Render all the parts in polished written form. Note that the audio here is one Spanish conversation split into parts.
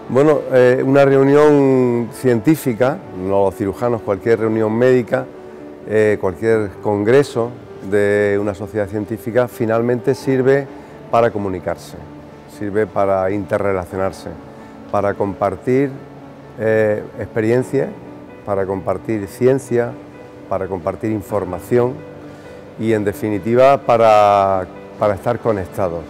Bueno, una reunión científica, no los cirujanos, cualquier reunión médica, cualquier congreso de una sociedad científica finalmente sirve para comunicarse, sirve para interrelacionarse, para compartir experiencias, para compartir ciencia, para compartir información y en definitiva para estar conectados.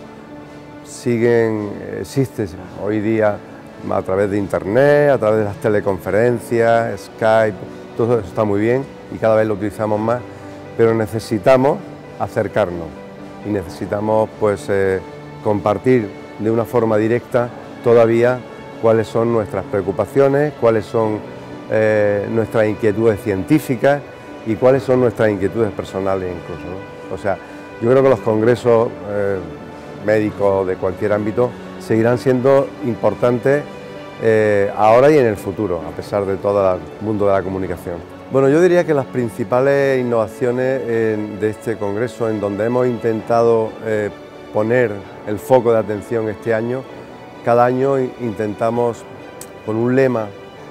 Existe hoy día a través de internet, a través de las teleconferencias, Skype, todo eso está muy bien y cada vez lo utilizamos más, pero necesitamos acercarnos y necesitamos compartir de una forma directa todavía cuáles son nuestras preocupaciones, cuáles son nuestras inquietudes científicas y cuáles son nuestras inquietudes personales incluso, ¿no? O sea, yo creo que los congresos médicos de cualquier ámbito seguirán siendo importantes ahora y en el futuro, a pesar de todo el mundo de la comunicación. Bueno, yo diría que las principales innovaciones de este congreso, en donde hemos intentado poner el foco de atención este año, cada año intentamos, con un lema,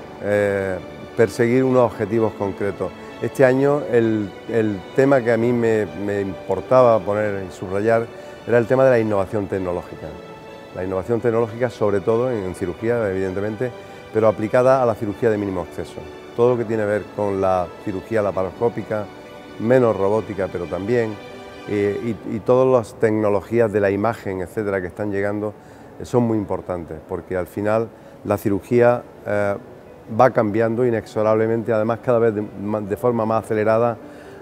perseguir unos objetivos concretos. Este año el tema que a mí me importaba poner y subrayar era el tema de la innovación tecnológica. La innovación tecnológica, sobre todo en cirugía, evidentemente, pero aplicada a la cirugía de mínimo acceso. Todo lo que tiene que ver con la cirugía laparoscópica, menos robótica, pero también, y todas las tecnologías de la imagen, etcétera, que están llegando, son muy importantes, porque al final la cirugía va cambiando inexorablemente, además cada vez de forma más acelerada,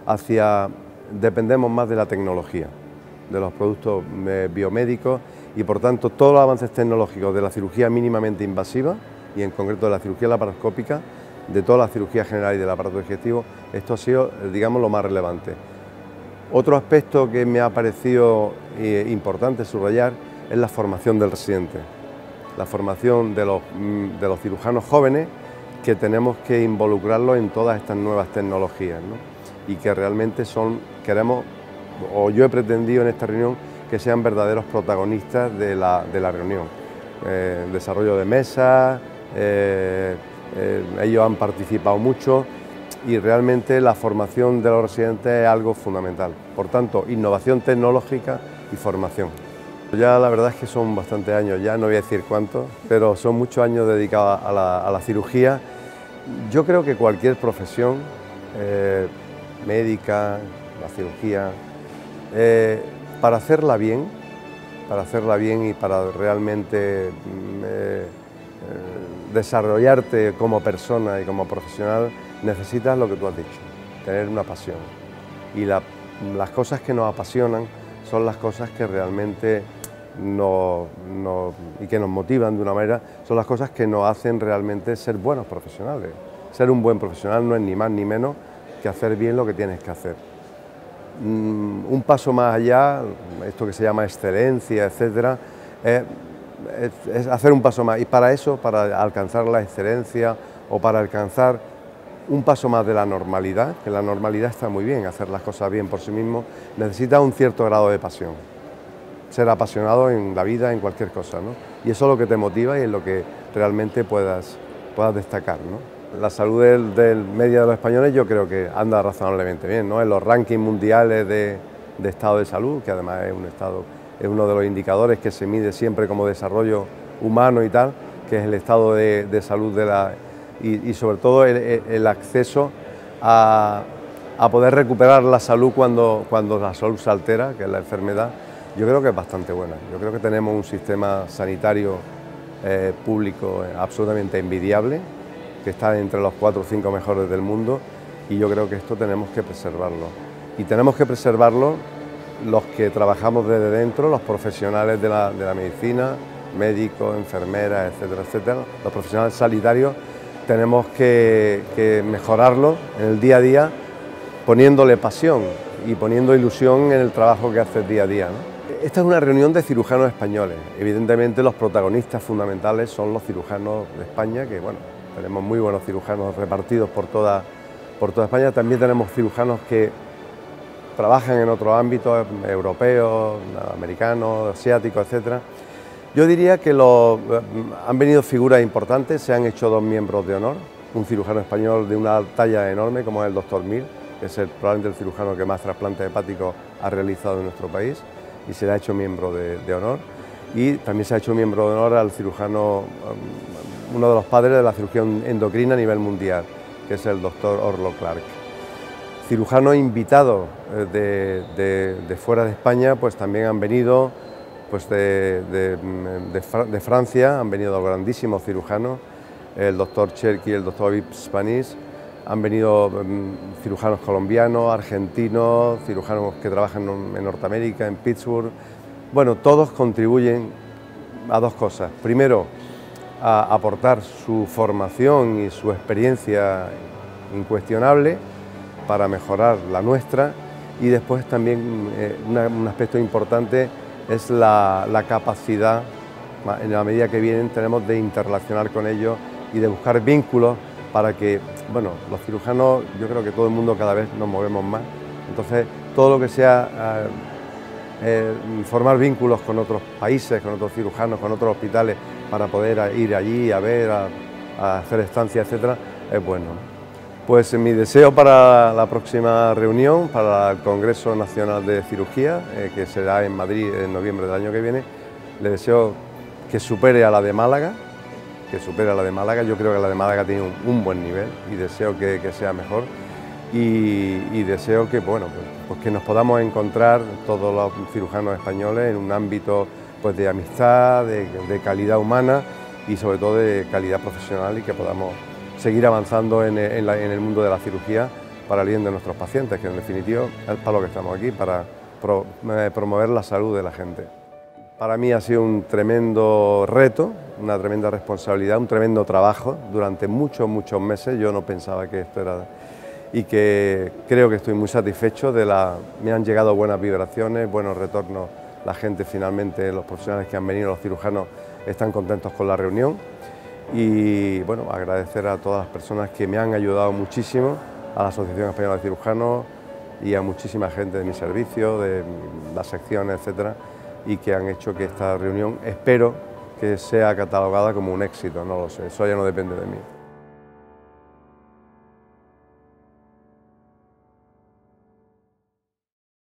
dependemos más de la tecnología, de los productos biomédicos y por tanto todos los avances tecnológicos de la cirugía mínimamente invasiva y en concreto de la cirugía laparoscópica, de toda la cirugía general y del aparato digestivo, esto ha sido, digamos, lo más relevante. Otro aspecto que me ha parecido importante subrayar es la formación del residente, la formación de los cirujanos jóvenes, que tenemos que involucrarlos en todas estas nuevas tecnologías, ¿no? Y que realmente queremos, o yo he pretendido en esta reunión, que sean verdaderos protagonistas de la reunión. Desarrollo de mesas, ellos han participado mucho y realmente la formación de los residentes es algo fundamental. Por tanto, innovación tecnológica y formación. Ya la verdad es que son bastantes años, ya no voy a decir cuántos, pero son muchos años dedicados a la cirugía. Yo creo que cualquier profesión médica, la cirugía, para hacerla bien y para realmente desarrollarte como persona y como profesional, necesitas lo que tú has dicho, tener una pasión. Y las cosas que nos apasionan son las cosas que realmente y que nos motivan de una manera, son las cosas que nos hacen realmente ser buenos profesionales. Ser un buen profesional no es ni más ni menos que hacer bien lo que tienes que hacer. Un paso más allá, esto que se llama excelencia, etcétera, es hacer un paso más, y para eso, para alcanzar la excelencia o para alcanzar un paso más de la normalidad, que la normalidad está muy bien, hacer las cosas bien por sí mismo, necesita un cierto grado de pasión, ser apasionado en la vida, en cualquier cosa, ¿no? Y eso es lo que te motiva y es lo que realmente puedas destacar, ¿no? La salud del media de los españoles yo creo que anda razonablemente bien, ¿no? En los rankings mundiales de estado de salud, que además es uno de los indicadores que se mide siempre como desarrollo humano y tal, que es el estado de salud y sobre todo el acceso a poder recuperar la salud cuando la salud se altera, que es la enfermedad, yo creo que es bastante buena. Yo creo que tenemos un sistema sanitario público absolutamente envidiable, que está entre los 4 o 5 mejores del mundo, y yo creo que esto tenemos que preservarlo. Y tenemos que preservarlo los que trabajamos desde dentro, los profesionales de la medicina, médicos, enfermeras, etcétera, etcétera, los profesionales sanitarios, tenemos que mejorarlo en el día a día, poniéndole pasión y poniendo ilusión en el trabajo que hace día a día, ¿no? Esta es una reunión de cirujanos españoles. Evidentemente los protagonistas fundamentales son los cirujanos de España, que bueno, tenemos muy buenos cirujanos repartidos por toda España. También tenemos cirujanos que trabajan en otros ámbitos, europeos, americanos, asiáticos, etcétera. Yo diría que han venido figuras importantes, se han hecho 2 miembros de honor, un cirujano español de una talla enorme como es el doctor Mir, que es probablemente el cirujano que más trasplantes hepáticos ha realizado en nuestro país y se le ha hecho miembro de honor. Y también se ha hecho miembro de honor al cirujano, uno de los padres de la cirugía endocrina a nivel mundial, que es el doctor Orlo Clark. Cirujanos invitados de fuera de España, pues también han venido pues de Francia, han venido grandísimos cirujanos, el doctor Cherky y el doctor Aviv Spanis, han venido cirujanos colombianos, argentinos, cirujanos que trabajan en Norteamérica, en Pittsburgh. Bueno, todos contribuyen a 2 cosas. Primero, a aportar su formación y su experiencia incuestionable para mejorar la nuestra, y después también un aspecto importante es la capacidad, en la medida que vienen, tenemos de interrelacionar con ellos y de buscar vínculos para que, bueno, los cirujanos, yo creo que todo el mundo cada vez nos movemos más, entonces todo lo que sea formar vínculos con otros países, con otros cirujanos, con otros hospitales, para poder ir allí a ver, a hacer estancias, etcétera, es bueno. Pues mi deseo para la próxima reunión, para el Congreso Nacional de Cirugía, que será en Madrid en noviembre del año que viene, le deseo que supere a la de Málaga, yo creo que la de Málaga tiene un buen nivel y deseo que sea mejor, y deseo que, bueno, pues que nos podamos encontrar todos los cirujanos españoles en un ámbito pues de amistad, de calidad humana y sobre todo de calidad profesional, y que podamos seguir avanzando en el mundo de la cirugía para el bien de nuestros pacientes, que en definitiva es para lo que estamos aquí, para promover la salud de la gente. Para mí ha sido un tremendo reto, una tremenda responsabilidad, un tremendo trabajo durante muchos meses. Yo no pensaba que esto era, y que creo que estoy muy satisfecho me han llegado buenas vibraciones, buenos retornos. La gente finalmente, los profesionales que han venido, los cirujanos, están contentos con la reunión. Y bueno, agradecer a todas las personas que me han ayudado muchísimo, a la Asociación Española de Cirujanos y a muchísima gente de mi servicio, de las secciones, etcétera, y que han hecho que esta reunión, espero que sea catalogada como un éxito, no lo sé, eso ya no depende de mí.